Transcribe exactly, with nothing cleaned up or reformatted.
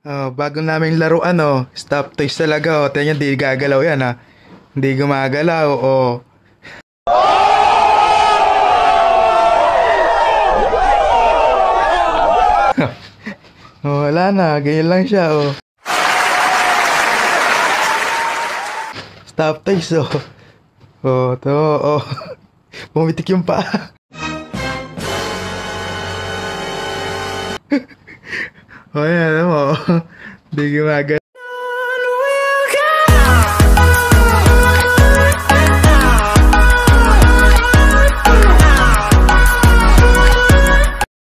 Oh, bago naming laruan, oh. Stop toys talaga, oh. Tingnan, di gagalaw yan, ha. Hindi gumagalaw, oh. Oh, wala na. Ganyan lang siya, oh. Stop toys, oh. Oh, to, oh. Pumitik yung paa. Oh, yan, alam mo. Hindi gumagalaw.